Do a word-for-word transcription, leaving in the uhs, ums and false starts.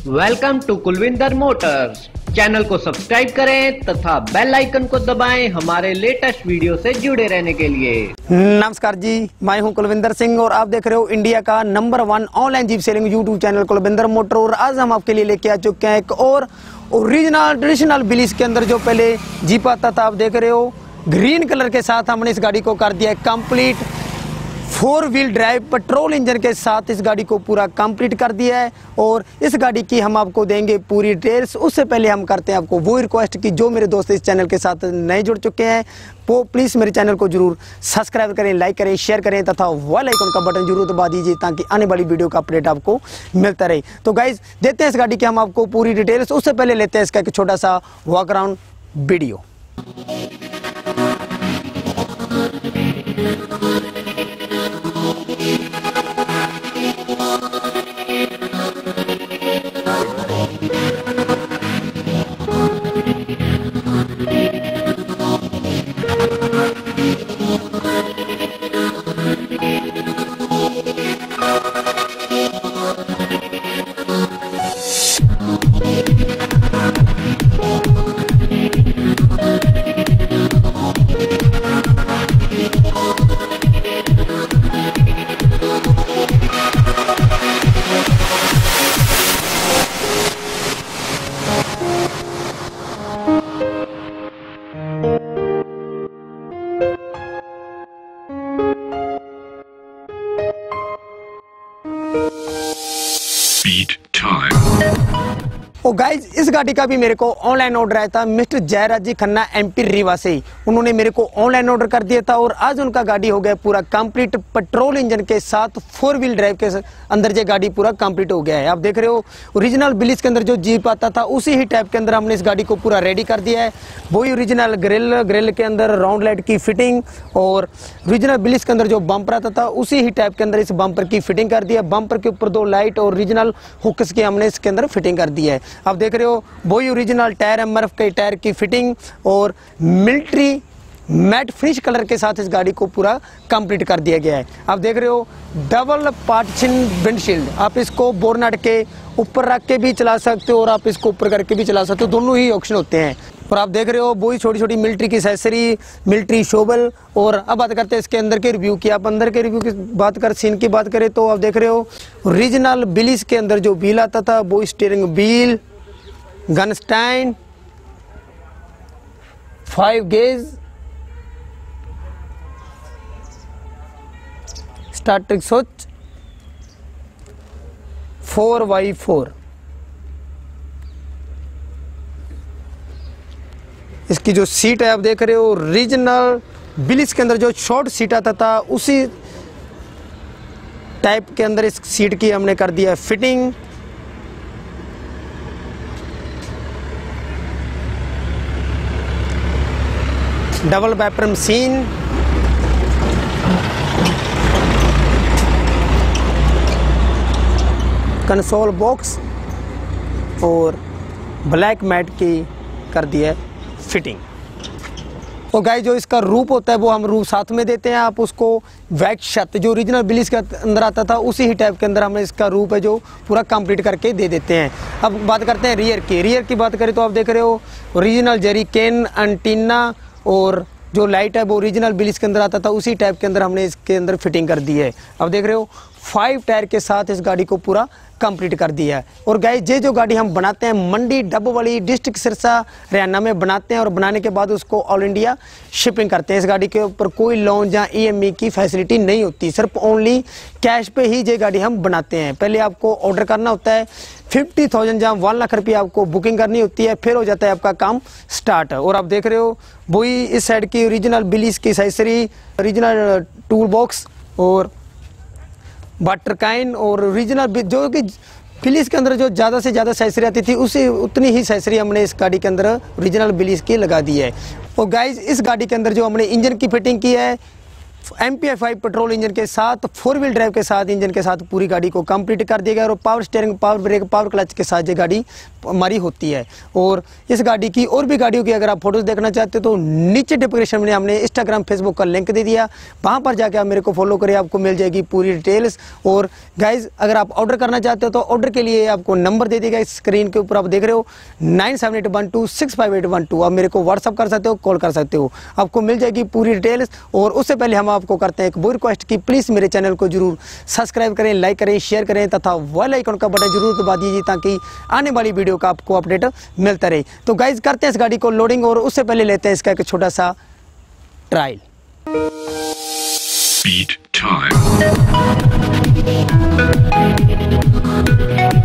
Welcome to Kulwinder motors. Channel को subscribe करें तथा बेल आइकन को दबाएं हमारे लेटेस्ट वीडियो से जुड़े रहने के लिए। नमस्कार जी, मैं हूं कुलविंदर सिंह और आप देख रहे हो इंडिया का number one online jeep selling YouTube channel Kulwinder motor. और आज हम आपके लिए लेके आ चुके हैं एक और ओरिजिनल ट्रेडिशनल बिलीस के अंदर जो पहले जीप आता था, आप देख रहे हो ग्रीन कलर के साथ हमने इस गाड़ी को कर दिया है complete. Four wheel drive petrol engine के साथ इस गाड़ी को पूरा कंप्लीट कर दिया है और इस गाड़ी की हम आपको देंगे पूरी डिटेल्स। उससे पहले हम करते हैं आपको वो रिक्वेस्ट कि जो मेरे दोस्त इस चैनल के साथ नए जुड़ चुके हैं वो प्लीज़ मेरे चैनल को जरूर सब्सक्राइब करें, लाइक करें, शेयर करें तथा बेल आइकन का बटन जरूर दबा दीजिए ताकि आने वाली वीडियो का अपडेट आपको मिलता रहे। तो गाइज देते हैं इस गाड़ी की हम आपको पूरी डिटेल्स। उससे पहले लेते हैं इसका एक छोटा सा वॉक अराउंड वीडियो। और गाइज इस गाड़ी का भी मेरे को ऑनलाइन ऑर्डर आया था मिस्टर जयराज जी खन्ना एमपी रीवा से। उन्होंने मेरे को ऑनलाइन ऑर्डर कर दिया था और आज उनका गाड़ी हो गया पूरा कंप्लीट पेट्रोल इंजन के साथ फोर व्हील ड्राइव के अंदर ये गाड़ी पूरा कंप्लीट हो गया है। आप देख रहे हो ओरिजिनल बिलीस के अंदर जो जीप आता था उसी ही टाइप के अंदर हमने इस गाड़ी को पूरा रेडी कर दिया है। वही ओरिजिनल ग्रिल ग्रिल के अंदर राउंड लाइट की फिटिंग और ओरिजिनल बिलीस के अंदर जो बम्पर आता था उसी ही टाइप के अंदर इस बम्पर की फिटिंग कर दिया। बम्पर के ऊपर दो लाइट और ओरिजिनल हुक्स की हमने इसके अंदर फिटिंग कर दी है। आप देख रहे हो वही ओरिजिनल टायर एमआरएफ के टायर की फिटिंग और मिलिट्री मैट फिनिश कलर के साथ इस गाड़ी को पूरा कंप्लीट कर दिया गया है। आप देख रहे हो डबल पार्टीशन विंडशील्ड, आप इसको बोनट के ऊपर रख के भी चला सकते हो और आप इसको ऊपर करके भी चला सकते हो, दोनों ही ऑप्शन होते हैं। और आप देख रहे हो वही छोटी छोटी मिलिट्री की एक्सेसरी, मिलिट्री शोबल। और अब बात करते हैं इसके अंदर के रिव्यू की। आप अंदर के रिव्यू की बात कर सीन की बात करें तो आप देख रहे हो ओरिजिनल बिलीस के अंदर जो व्हील आता था वो steering wheel, gun stand, five gauge, starting switch, four by four. इसकी जो सीट है आप देख रहे हो ओरिजिनल बिलीस के अंदर जो शॉर्ट सीट आता था उसी टाइप के अंदर इस सीट की हमने कर दिया fitting. Double wiper machine, console box और ब्लैक मैट की कर दिया फिटिंग। तो गाइस जो इसका रूप होता है वो हम रूप साथ में देते हैं। आप उसको वैक छत जो ओरिजिनल बिलीस के अंदर आता था उसी ही टाइप के अंदर हमें इसका रूप है जो पूरा कंप्लीट करके दे देते हैं। अब बात करते हैं रियर की। रियर की बात करें तो आप देख रहे हो ओरिजिनल जेरी केन एंटीना और जो लाइट है वो ओरिजिनल बिलीस के अंदर आता था उसी टाइप के अंदर हमने इसके अंदर फिटिंग कर दी है। अब देख रहे हो फाइव टायर के साथ इस गाड़ी को पूरा कंप्लीट कर दिया है। और गाइस ये जो गाड़ी हम बनाते हैं मंडी डब वाली डिस्ट्रिक्ट सिरसा हरियाणा में बनाते हैं और बनाने के बाद उसको ऑल इंडिया शिपिंग करते हैं। इस गाड़ी के ऊपर कोई लोन या ईएमआई की फैसिलिटी नहीं होती, सिर्फ ओनली कैश पे ही ये गाड़ी हम बनाते हैं। पहले आपको ऑर्डर करना होता है फिफ्टी थाउजेंड जहाँ वन लाख रुपये आपको बुकिंग करनी होती है, फिर हो जाता है आपका काम स्टार्ट। और आप देख रहे हो वही इस साइड की ओरिजिनल बिलीस की एक्सेसरी, ओरिजिनल टूल बॉक्स और वाटर काइन और ओरिजिनल जो कि बिलीस के अंदर जो ज़्यादा से ज़्यादा एक्सेसरी आती थी उसी उतनी ही एक्सेसरी हमने इस गाड़ी के अंदर ओरिजिनल बिलीस की लगा दी है। और गाइज इस गाड़ी के अंदर जो हमने इंजन की फिटिंग की है M P I five petrol engine के साथ, फोर व्हील ड्राइव के साथ, इंजन के साथ पूरी गाड़ी को कंप्लीट कर दिया गया और power steering, power brake, power clutch के साथ ये गाड़ी हमारी होती है। और इस गाड़ी की और भी गाड़ियों की अगर आप फोटोज देखना चाहते हो तो नीचे डिस्क्रिप्शन में हमने इंस्टाग्राम, फेसबुक का लिंक दे दिया, वहाँ पर जाके आप मेरे को फॉलो करें, आपको मिल जाएगी पूरी डिटेल्स। और गाइज अगर आप ऑर्डर करना चाहते हो तो ऑर्डर के लिए आपको नंबर दे देगा स्क्रीन के ऊपर, आप देख रहे हो nine seven eight one two six five eight one two. आप मेरे को व्हाट्सअप कर सकते हो, कॉल कर सकते हो, आपको मिल जाएगी पूरी डिटेल्स। और उससे पहले हम आपको करते हैं एक वो रिक्वेस्ट कि प्लीज़ मेरे चैनल को जरूर सब्सक्राइब करें, लाइक करें, शेयर करें तथा बेल आइकन का बटन जरूर दबा दीजिए ताकि आने वाली वीडियो का आपको अपडेट मिलता रहे। तो गाइज करते हैं इस गाड़ी को लोडिंग और उससे पहले लेते हैं इसका एक छोटा सा ट्रायल। Beat time.